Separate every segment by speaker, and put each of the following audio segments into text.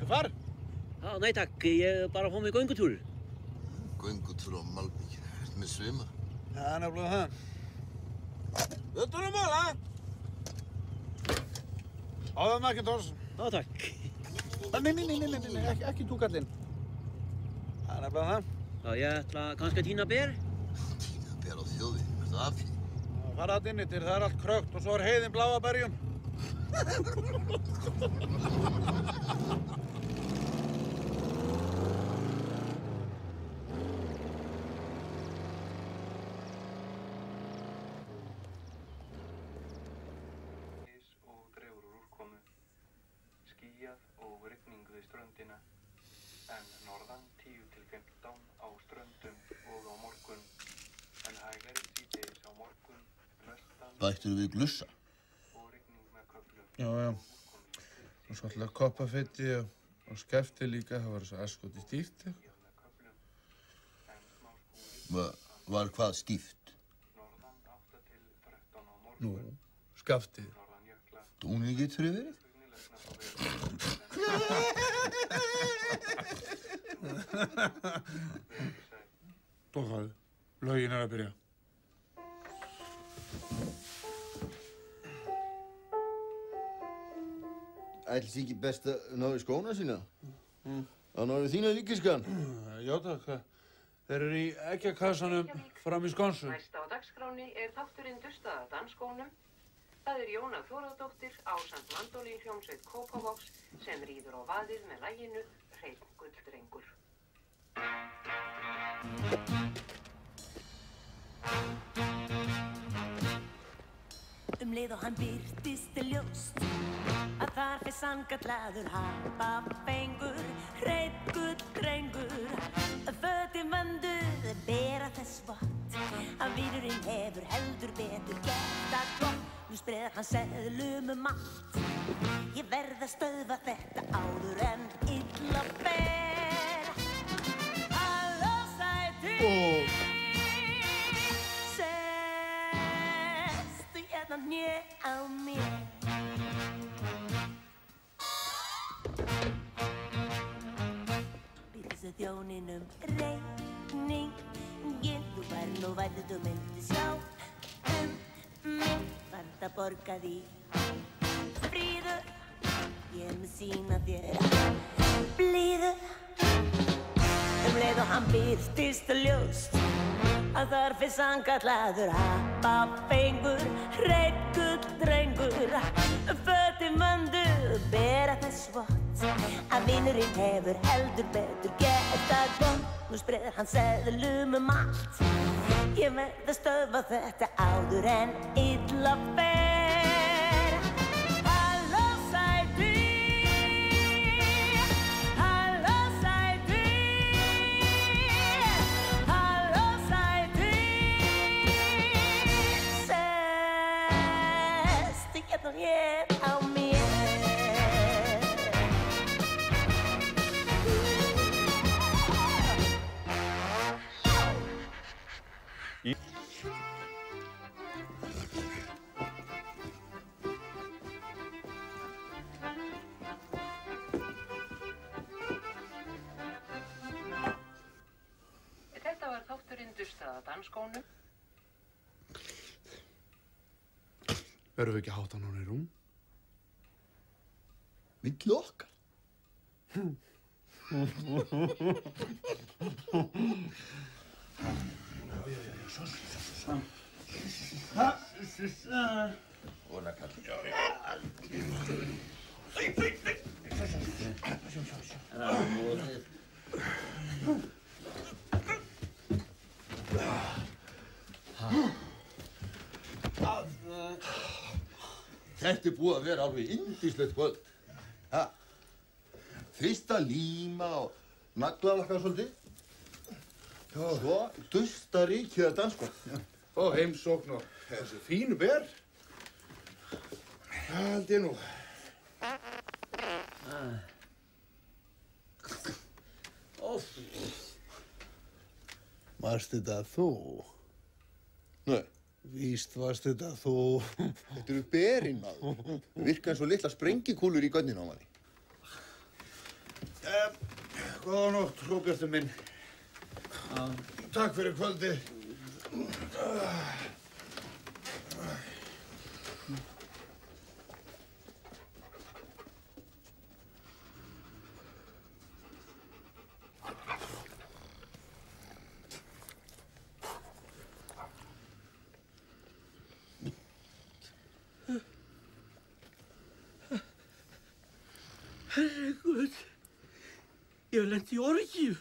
Speaker 1: Hvar?
Speaker 2: Já, nei takk, ég bara að fá mig göngutúr.
Speaker 3: Göngutúr á malbyggjum. Ertu með svima?
Speaker 1: Það er nefnilega það. Þetta er mál, ha? Áður Macintosh.
Speaker 2: Já, takk.
Speaker 1: Nei, ekki þú kallinn. Það er nefnilega það.
Speaker 2: Já, ég ætla kannski að tína ber.
Speaker 3: Tína ber á þjóði, ertu af því?
Speaker 1: Fara þarna inn yfir, það er allt krökkt og svo er heiðin blá af berjum.
Speaker 4: Og dregur úr úrkomu, skýjað og rigning við ströndina, en norðan 10 til 15 á ströndum og á morgun, en hægari síðdegis á morgun, vestan
Speaker 3: Bættirðu við glussa?
Speaker 4: og rigning með köflum.
Speaker 1: Já. Og svolítið koppafetti og skefti líka, það var svo askoti stíft.
Speaker 3: Var hvað stíft?
Speaker 4: Norðan 8 til 13 á morgun.
Speaker 1: Nú, skaftið.
Speaker 4: Norðan jökla.
Speaker 3: Dúnið getur þið verið?
Speaker 1: Bókaðu, lögin er að byrja.
Speaker 3: Ætlis ekki best að ná í skóna sína? Að ná í þína líkiskan?
Speaker 1: Já takk, þeir eru í eggjakassanum fram í skonsu.
Speaker 5: Næst á dagskránni er þátturinn Dustaða dansskónum. Það er Jóna Þórðardóttir ásamt mandólínhljómsveit Kópavogs sem ríður á vaðið með laginu Hreinn gulldrengur.
Speaker 6: Leið og hann birtist ljóst að þar fyrir sanngallaður hapafengur, hreinn gulldrengur. Fötin vönduð bera þess vott að vinurinn hefur heldur betur gert að gott. Nú spreðar hann seðlum allt. Ég verð að stöðva þetta áður en illa fer. Halló sæti, sestu hérna hnjö á mér. Býðstu þjóninum reikningin, þú væri nú vært þú myndi sjá mig. Vart að borga því fríðu, ég mun sýna þér blíðu. Leið og hann birtist ljóst að þar fyrir sanngallaður hapafengur, hreinn gulldrengur. Fötin vönduð bera þess vott að vinurinn hefur heldur betur gert að gott. Nú spreðar hann seðlum allt. Ég verð að stöðva þetta áður en illa fer. Halló sæti, halló sæti, halló sæti, sestu hérna hér á mér.
Speaker 5: Þetta var þátturinn Dustaða dansskónum.
Speaker 1: Verðum við ekki að háta hann í rúm?
Speaker 3: Milli okkar? Óna kall. Þetta er búið að vera alveg yndislegt kvöld. Fyrst að líma og naglalakka svolítið. Svo dusta ríkið að danskóla.
Speaker 1: Og heimsókn og þessi fínu ber. Það held ég nú. Varst þetta þú?
Speaker 3: Nei.
Speaker 1: Víst varst þetta þú.
Speaker 3: Þetta eru berin, maður. Það virka eins og litla sprengikúlur í gönninu á manni. Góða nótt, Róbjartur minn. Takk fyrir kvöldið.
Speaker 2: Herregud, ég hef lent í orgíu.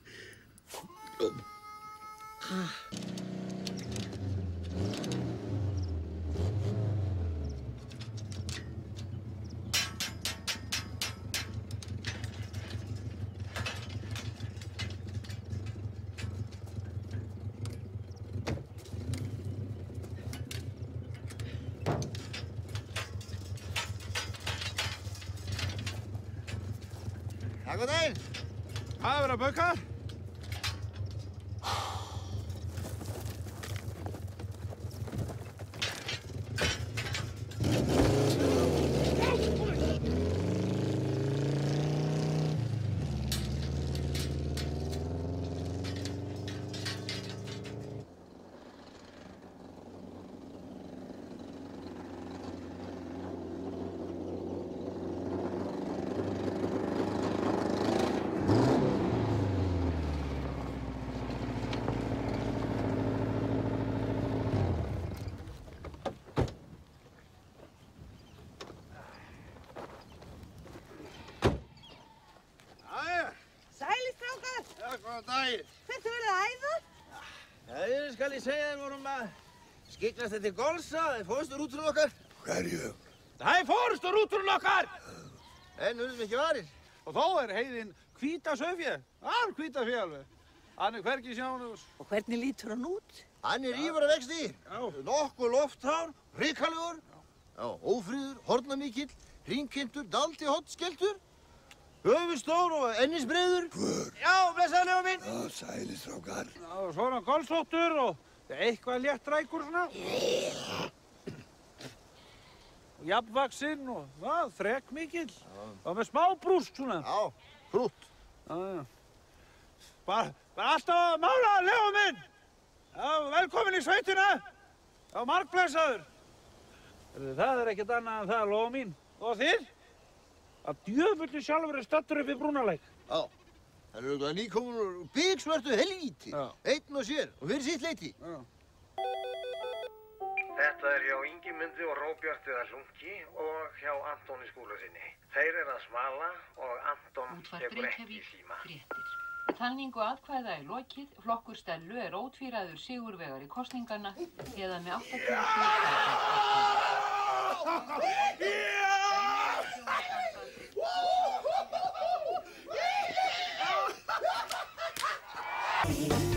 Speaker 3: Ja, god dag.
Speaker 1: Hvað er að bauka?
Speaker 3: Góðan daginn.
Speaker 7: Hvert verður það æða?
Speaker 3: Það skal ég segja þér, vorum að skyggnast þetta golsa, það er fórstórúturinn okkar. Hverju?
Speaker 8: Það er fórstórúturinn okkar!
Speaker 3: En urðum ekki varir.
Speaker 8: Og þó er heiðin hvíta sauðfé. Hvíta fé alveg. Hann er hvergi sjánuðs.
Speaker 7: Og hvernig lítur hann út?
Speaker 3: Hann er rífur að vexti. Nokkuð lofthár, hrikalegur. Ófríður, hornamíkill, hringkynntur, daldi hot, skeltur. Höfustór og ennisbreiður. Hvur? Já, blessaður Leó minn.
Speaker 8: Já, sælistrákar. Já, svona golfsóttur og eitthvað létt rækur svona. Og jafnvaxinn og þrekmikill. Og með smá brúst svona.
Speaker 3: Já, brútt.
Speaker 8: Bara alltaf að mála, Leó minn. Já, velkomin í sveitina. Já, margblessaður. Það er ekkert annað en það, Leó mín. Og þið? Að djöfulli sjálfur er stattur upp við Brúnalæk.
Speaker 3: Já, það eru auðvitað nýkomin úr bigsvörtu helvíti. Einn og sér og fyrir sitt leyti.
Speaker 9: Þetta er hjá Ingimundi og Róbjarti að hlungi og hjá Antoni Skúlasinni. Þeir eru að smala og Anton tekur ekki síma.
Speaker 5: Talningu atkvæða er lokið. Flokkur Stellu er ótvíræður sigurvegari kosninganna eða með 87%.